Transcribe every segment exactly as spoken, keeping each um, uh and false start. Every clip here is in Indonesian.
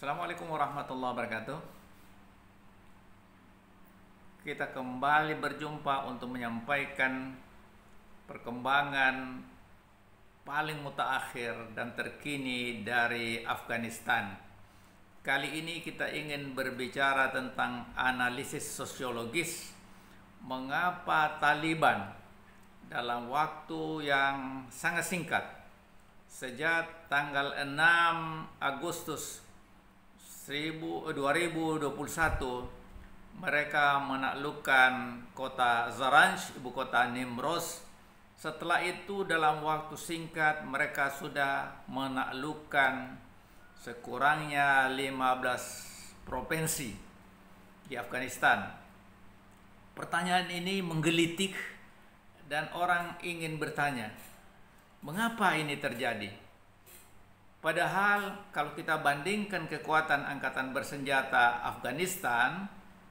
Assalamualaikum warahmatullahi wabarakatuh. Kita kembali berjumpa untuk menyampaikan perkembangan paling mutakhir dan terkini dari Afghanistan. Kali ini kita ingin berbicara tentang analisis sosiologis mengapa Taliban dalam waktu yang sangat singkat, sejak tanggal enam Agustus dua ribu dua puluh satu, mereka menaklukkan kota Zaranj, ibu kota Nimruz. Setelah itu dalam waktu singkat mereka sudah menaklukkan sekurangnya lima belas provinsi di Afghanistan. Pertanyaan ini menggelitik dan orang ingin bertanya, mengapa ini terjadi? Padahal kalau kita bandingkan kekuatan angkatan bersenjata Afghanistan,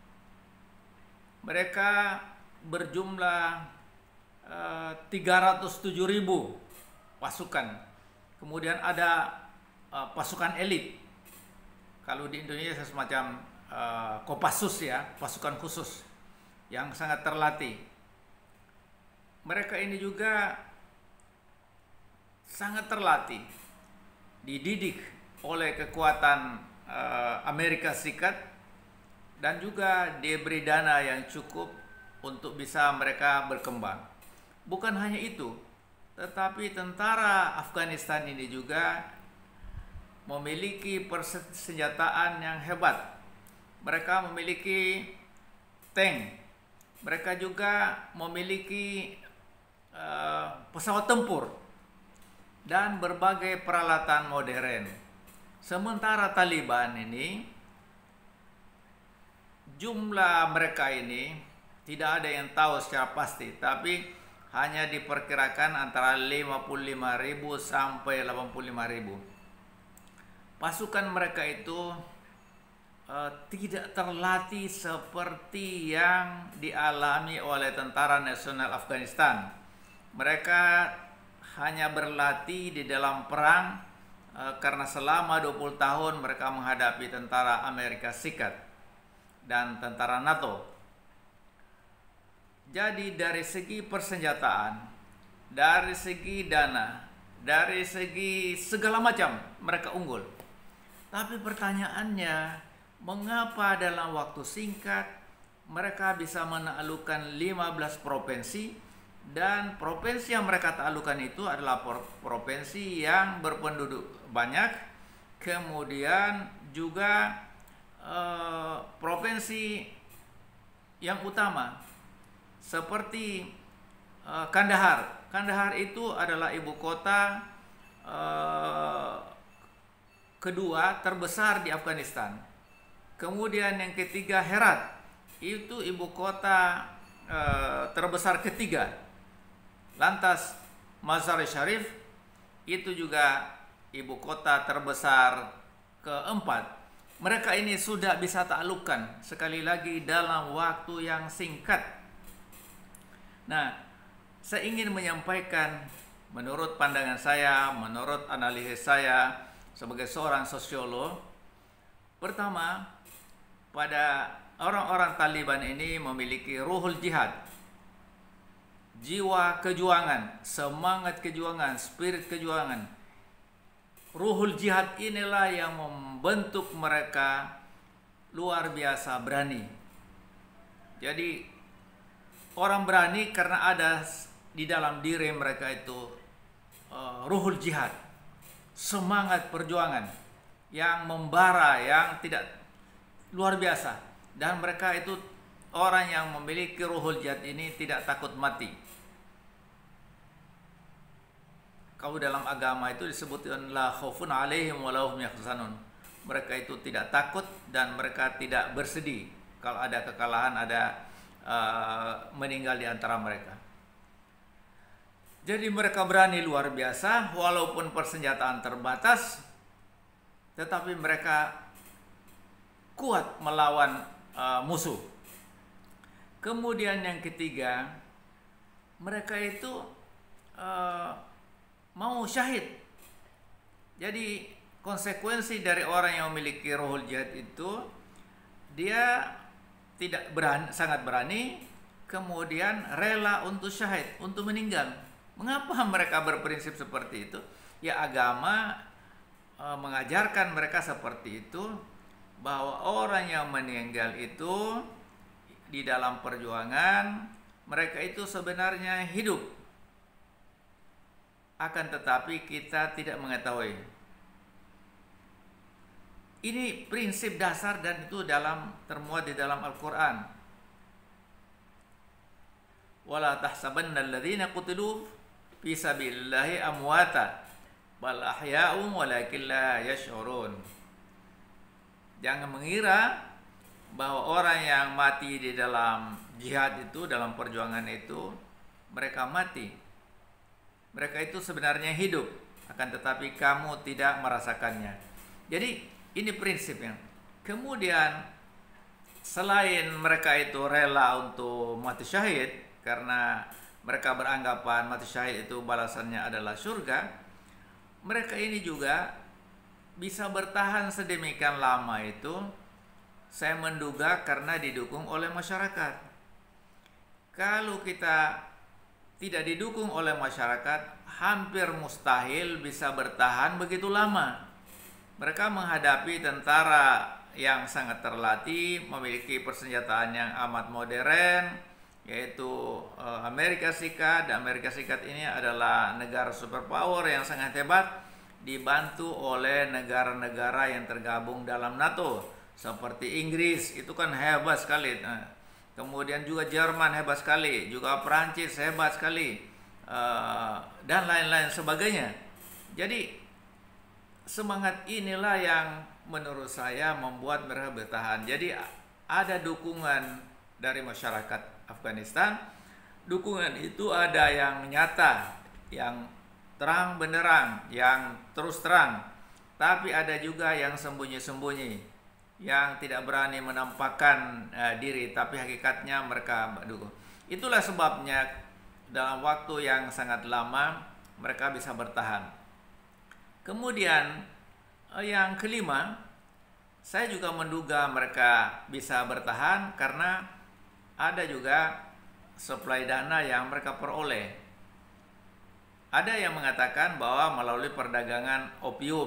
mereka berjumlah uh, tiga ratus tujuh ribu pasukan. Kemudian ada uh, pasukan elit. Kalau di Indonesia semacam uh, Kopassus ya, pasukan khusus yang sangat terlatih. Mereka ini juga sangat terlatih, dididik oleh kekuatan uh, Amerika Serikat dan juga diberi dana yang cukup untuk bisa mereka berkembang. Bukan hanya itu, tetapi tentara Afghanistan ini juga memiliki persenjataan yang hebat. Mereka memiliki tank, mereka juga memiliki uh, pesawat tempur dan berbagai peralatan modern. Sementara Taliban ini, jumlah mereka ini tidak ada yang tahu secara pasti, tapi hanya diperkirakan antara lima puluh lima ribu sampai delapan puluh lima ribu. Pasukan mereka itu uh, tidak terlatih seperti yang dialami oleh Tentara Nasional Afghanistan. Mereka hanya berlatih di dalam perang e, karena selama dua puluh tahun mereka menghadapi tentara Amerika Serikat dan tentara NATO. Jadi dari segi persenjataan, dari segi dana, dari segi segala macam mereka unggul. Tapi pertanyaannya, mengapa dalam waktu singkat mereka bisa menaklukkan lima belas provinsi? Dan provinsi yang mereka taklukkan itu adalah provinsi yang berpenduduk banyak, kemudian juga eh, provinsi yang utama seperti eh, Kandahar. Kandahar itu adalah ibu kota eh, kedua terbesar di Afghanistan. Kemudian yang ketiga Herat, itu ibu kota eh, terbesar ketiga. Lantas Mazar-i-Sharif itu juga ibu kota terbesar keempat. Mereka ini sudah bisa taklukkan sekali lagi dalam waktu yang singkat. Nah, saya ingin menyampaikan menurut pandangan saya, menurut analisis saya sebagai seorang sosiolog. Pertama, pada orang-orang Taliban ini memiliki ruhul jihad, jiwa kejuangan, semangat kejuangan, spirit kejuangan. Ruhul jihad inilah yang membentuk mereka luar biasa berani. Jadi orang berani karena ada di dalam diri mereka itu uh, ruhul jihad, semangat perjuangan yang membara, yang tidak luar biasa. Dan mereka itu orang yang memiliki ruhul jihad ini tidak takut mati. Kalau dalam agama itu disebutkan la khaufun alaihim wa lahum yahzanun. Mereka itu tidak takut dan mereka tidak bersedih kalau ada kekalahan, ada uh, meninggal di antara mereka. Jadi mereka berani luar biasa walaupun persenjataan terbatas, tetapi mereka kuat melawan uh, musuh. Kemudian yang ketiga, mereka itu uh, mau syahid. Jadi konsekuensi dari orang yang memiliki ruhul jihad itu, dia tidak berani, sangat berani, kemudian rela untuk syahid, untuk meninggal. Mengapa mereka berprinsip seperti itu? Ya, agama e, mengajarkan mereka seperti itu, bahwa orang yang meninggal itu di dalam perjuangan, mereka itu sebenarnya hidup. Akan tetapi kita tidak mengetahui. Ini prinsip dasar dan itu dalam termuat di dalam Al-Quran. Wala tahsabanna alladhina qutilu fi sabilillahi amwata bal ahya'un walakin la yash'urun. Jangan mengira bahwa orang yang mati di dalam jihad itu, dalam perjuangan itu, mereka mati. Mereka itu sebenarnya hidup, akan tetapi kamu tidak merasakannya. Jadi ini prinsipnya. Kemudian selain mereka itu rela untuk mati syahid karena mereka beranggapan mati syahid itu balasannya adalah surga, mereka ini juga bisa bertahan sedemikian lama itu, saya menduga karena didukung oleh masyarakat. Kalau kita tidak didukung oleh masyarakat, hampir mustahil bisa bertahan begitu lama. Mereka menghadapi tentara yang sangat terlatih, memiliki persenjataan yang amat modern, yaitu Amerika Serikat. Dan Amerika Serikat ini adalah negara superpower yang sangat hebat, dibantu oleh negara-negara yang tergabung dalam NATO, seperti Inggris, itu kan hebat sekali. Nah, kemudian juga Jerman hebat sekali, juga Prancis hebat sekali, dan lain-lain sebagainya. Jadi semangat inilah yang menurut saya membuat mereka bertahan. Jadi ada dukungan dari masyarakat Afghanistan. Dukungan itu ada yang nyata, yang terang benderang, yang terus terang. Tapi ada juga yang sembunyi-sembunyi, yang tidak berani menampakkan uh, diri, tapi hakikatnya mereka dukung. Itulah sebabnya dalam waktu yang sangat lama mereka bisa bertahan. Kemudian yang kelima, saya juga menduga mereka bisa bertahan karena ada juga suplai dana yang mereka peroleh. Ada yang mengatakan bahwa melalui perdagangan opium,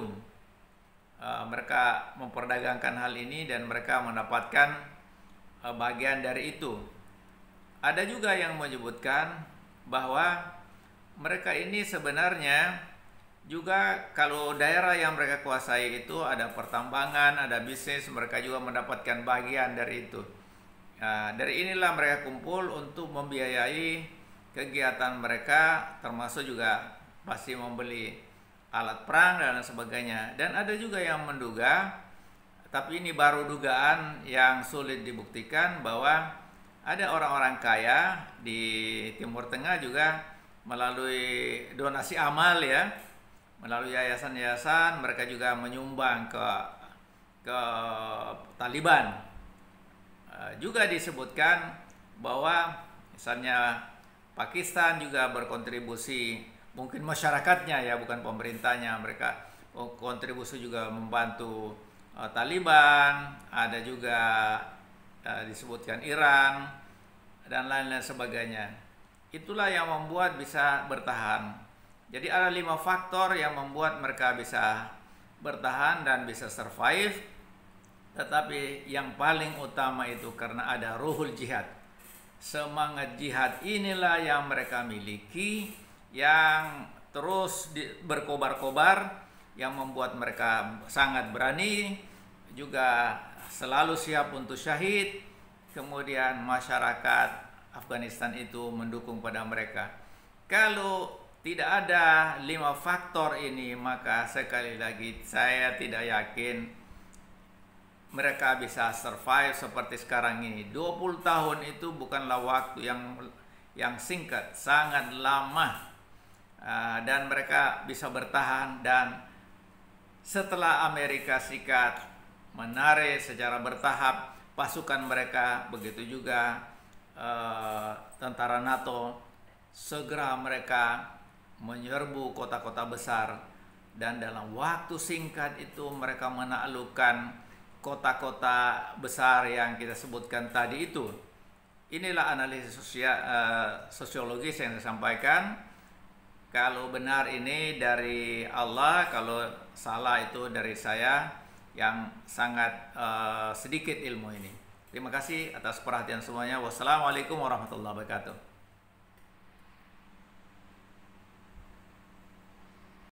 mereka memperdagangkan hal ini dan mereka mendapatkan bagian dari itu. Ada juga yang menyebutkan bahwa mereka ini sebenarnya juga kalau daerah yang mereka kuasai itu ada pertambangan, ada bisnis, mereka juga mendapatkan bagian dari itu. Nah, dari inilah mereka kumpul untuk membiayai kegiatan mereka, termasuk juga pasti membeli alat perang dan sebagainya. Dan ada juga yang menduga, tapi ini baru dugaan yang sulit dibuktikan, bahwa ada orang-orang kaya di Timur Tengah juga melalui donasi amal ya, melalui yayasan-yayasan, mereka juga menyumbang ke ke Taliban. Uh, juga disebutkan bahwa misalnya Pakistan juga berkontribusi, mungkin masyarakatnya ya, bukan pemerintahnya, mereka kontribusi juga membantu uh, Taliban. Ada juga uh, disebutkan Iran dan lain-lain sebagainya. Itulah yang membuat bisa bertahan. Jadi ada lima faktor yang membuat mereka bisa bertahan dan bisa survive. Tetapi yang paling utama itu karena ada ruhul jihad. Semangat jihad inilah yang mereka miliki, yang terus berkobar-kobar, yang membuat mereka sangat berani, juga selalu siap untuk syahid. Kemudian masyarakat Afghanistan itu mendukung pada mereka. Kalau tidak ada lima faktor ini, maka sekali lagi saya tidak yakin mereka bisa survive seperti sekarang ini. dua puluh tahun itu bukanlah waktu yang yang singkat, sangat lama. Uh, dan mereka bisa bertahan, dan setelah Amerika Serikat menarik secara bertahap pasukan mereka, begitu juga uh, tentara NATO, segera mereka menyerbu kota-kota besar dan dalam waktu singkat itu mereka menaklukkan kota-kota besar yang kita sebutkan tadi itu. Inilah analisis sosial, uh, sosiologis yang saya sampaikan. Kalau benar ini dari Allah, kalau salah itu dari saya yang sangat uh, sedikit ilmu ini. Terima kasih atas perhatian semuanya. Wassalamualaikum warahmatullahi wabarakatuh.